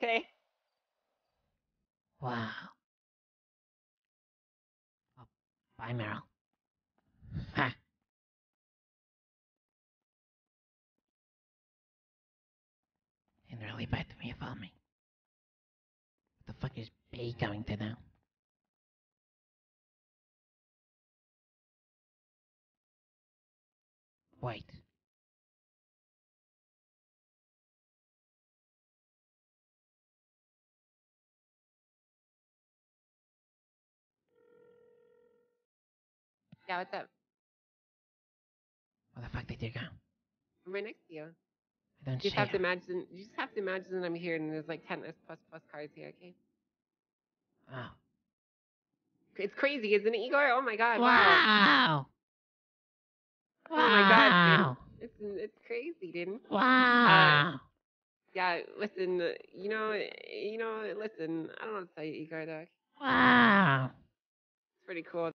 Okay. Wow. Oh, bye, Meryl. Ha. And really bad to me about me. What the fuck is B going to do? Wait. Yeah, what's up? Where the fuck did you go? I'm right next to you. I don't You just see have to you. imagine. You just have to imagine that I'm here, and there's like 10 plus cars here. Okay. Oh. It's crazy, isn't it, Igor? Oh my God! Wow. Wow. Oh my God, dude. Wow. It's crazy, dude. Wow. Yeah. Listen. Listen. I don't know what to tell you, Igor. Though. Wow. It's pretty cool.